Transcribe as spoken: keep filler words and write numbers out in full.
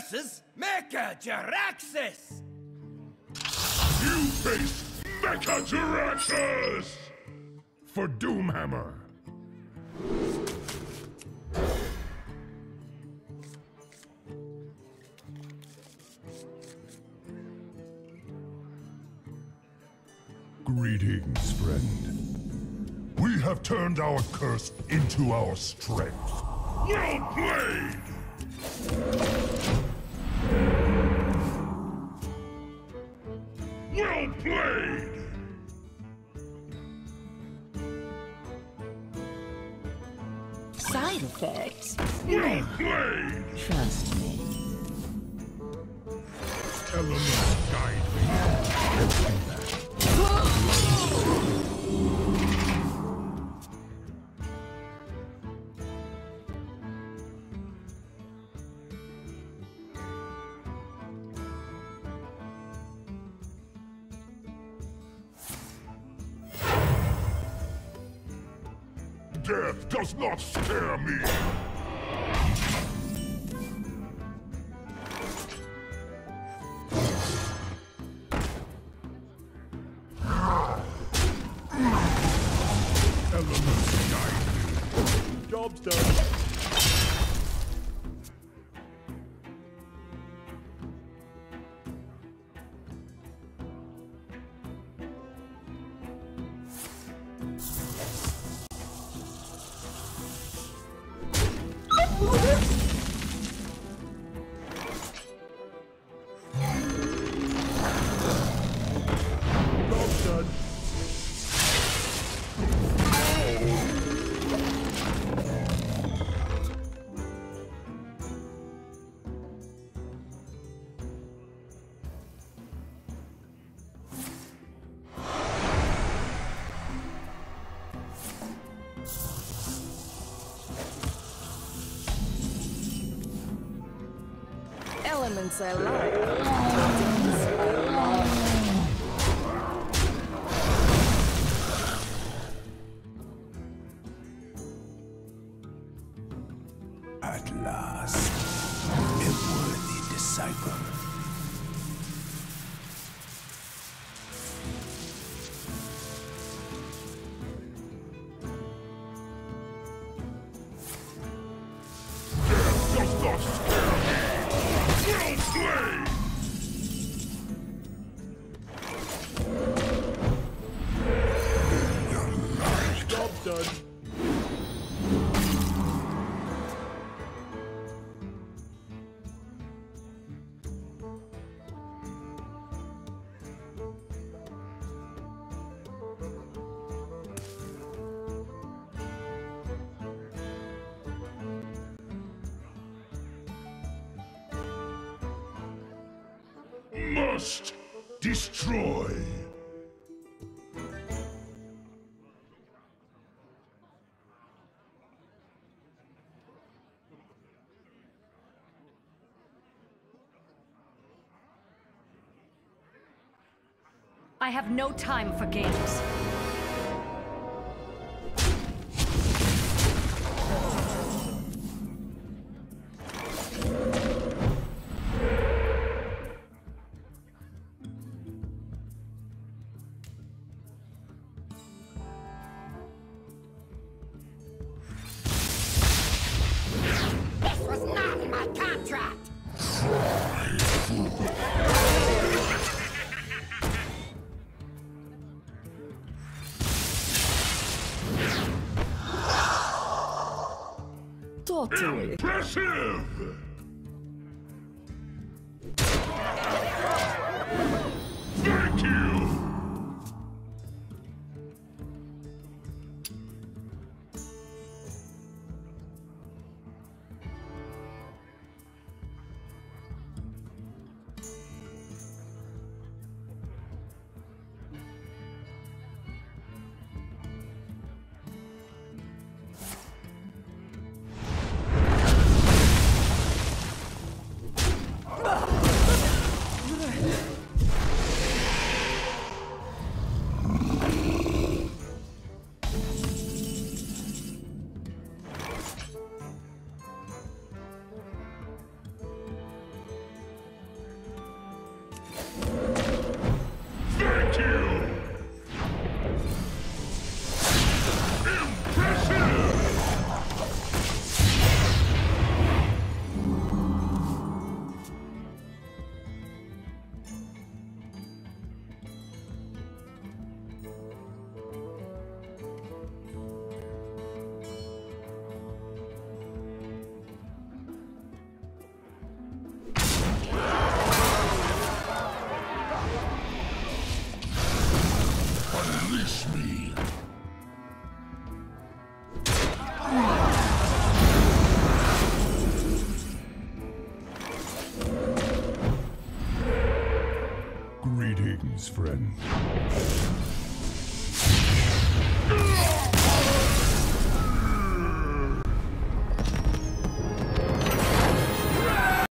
versus Mecha Jaraxxus! You face Mecha Jaraxxus! For Doomhammer! Greetings, friend. We have turned our curse into our strength. Well played! Well played! Side effects? Well played! Trust me. Elements guide me. Let's do that. Death does not scare me! Elements guide me. Job's done. Elements I like. Things I love. At last, a worthy disciple. Death does not scare me! Well played! Job's done. Must destroy. I have no time for games. This was not in my contract! Totally. Impressive! Thank you! Greetings, friend.